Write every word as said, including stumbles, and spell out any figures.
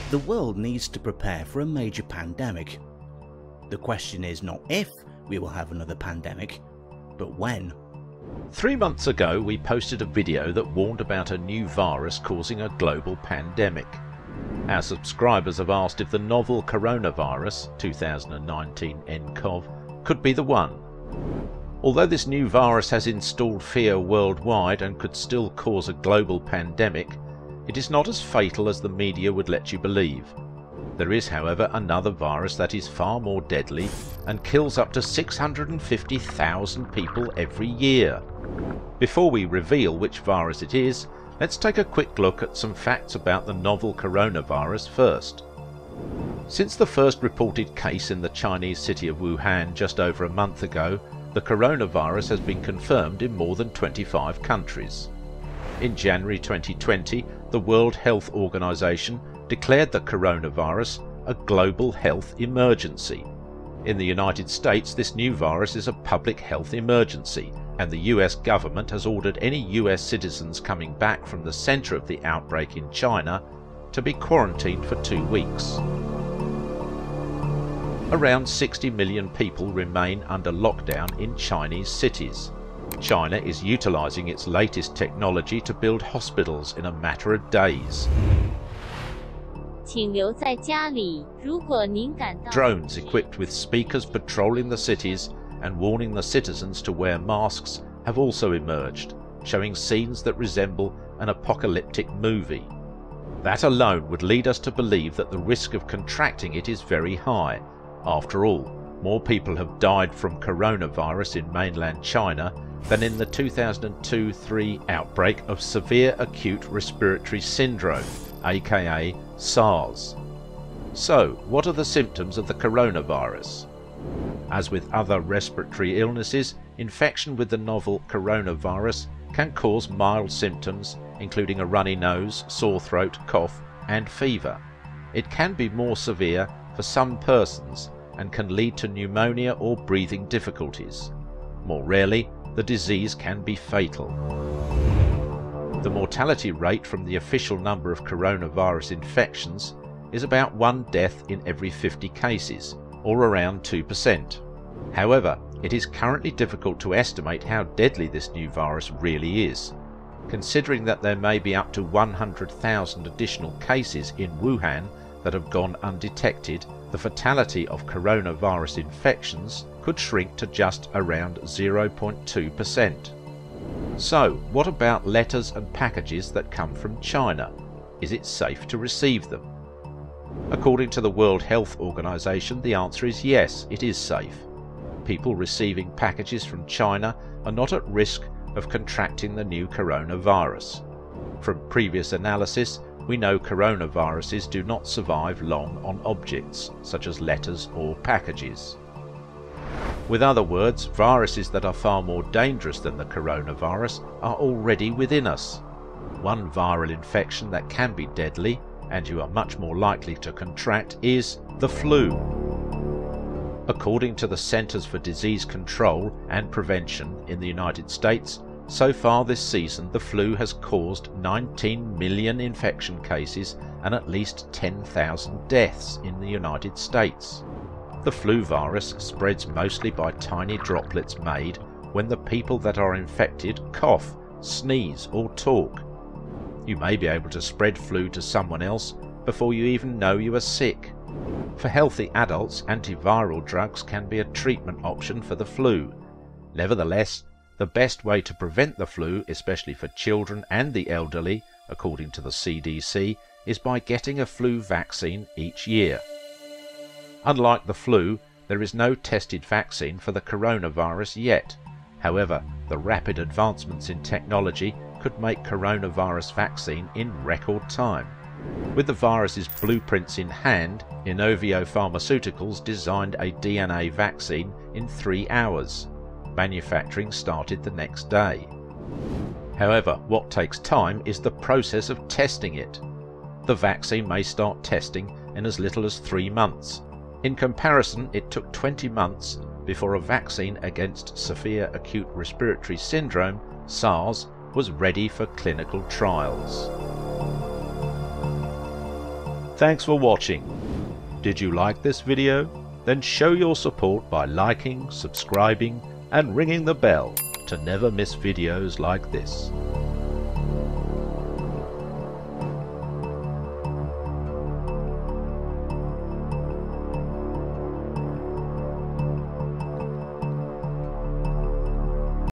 The world needs to prepare for a major pandemic. The question is not if we will have another pandemic, but when. Three months ago we posted a video that warned about a new virus causing a global pandemic. Our subscribers have asked if the novel coronavirus, two thousand nineteen N C O V, could be the one. Although this new virus has installed fear worldwide and could still cause a global pandemic, it is not as fatal as the media would let you believe. There is, however, another virus that is far more deadly and kills up to six hundred fifty thousand people every year. Before we reveal which virus it is, let's take a quick look at some facts about the novel coronavirus first. Since the first reported case in the Chinese city of Wuhan just over a month ago, the coronavirus has been confirmed in more than twenty-five countries. In January twenty twenty, the World Health Organization declared the coronavirus a global health emergency. In the United States, this new virus is a public health emergency, and the U S government has ordered any U S citizens coming back from the center of the outbreak in China to be quarantined for two weeks. Around sixty million people remain under lockdown in Chinese cities. China is utilizing its latest technology to build hospitals in a matter of days. Drones equipped with speakers patrolling the cities and warning the citizens to wear masks have also emerged, showing scenes that resemble an apocalyptic movie. That alone would lead us to believe that the risk of contracting it is very high. After all, more people have died from coronavirus in mainland China than in the two thousand two three outbreak of severe acute respiratory syndrome, aka SARS. So, what are the symptoms of the coronavirus? As with other respiratory illnesses, infection with the novel coronavirus can cause mild symptoms, including a runny nose, sore throat, cough, and fever. It can be more severe for some persons and can lead to pneumonia or breathing difficulties. More rarely, the disease can be fatal. The mortality rate from the official number of coronavirus infections is about one death in every fifty cases, or around two percent. However, it is currently difficult to estimate how deadly this new virus really is. Considering that there may be up to one hundred thousand additional cases in Wuhan that have gone undetected, the fatality of coronavirus infections could shrink to just around zero point two percent. So, what about letters and packages that come from China? Is it safe to receive them? According to the World Health Organization, the answer is yes, it is safe. People receiving packages from China are not at risk of contracting the new coronavirus. From previous analysis, we know coronaviruses do not survive long on objects, such as letters or packages. With other words, viruses that are far more dangerous than the coronavirus are already within us. One viral infection that can be deadly, and you are much more likely to contract, is the flu. According to the Centers for Disease Control and Prevention in the United States, so far this season the flu has caused nineteen million infection cases and at least ten thousand deaths in the United States. The flu virus spreads mostly by tiny droplets made when the people that are infected cough, sneeze or talk. You may be able to spread flu to someone else before you even know you are sick. For healthy adults, antiviral drugs can be a treatment option for the flu. Nevertheless, the best way to prevent the flu, especially for children and the elderly, according to the C D C, is by getting a flu vaccine each year. Unlike the flu, there is no tested vaccine for the coronavirus yet. However, the rapid advancements in technology could make coronavirus vaccine in record time. With the virus's blueprints in hand, Inovio Pharmaceuticals designed a D N A vaccine in three hours. Manufacturing started the next day. However, what takes time is the process of testing it. The vaccine may start testing in as little as three months. In comparison, it took twenty months before a vaccine against severe acute respiratory syndrome, SARS, was ready for clinical trials. Thanks for watching. Did you like this video? Then show your support by liking, subscribing and ringing the bell to never miss videos like this.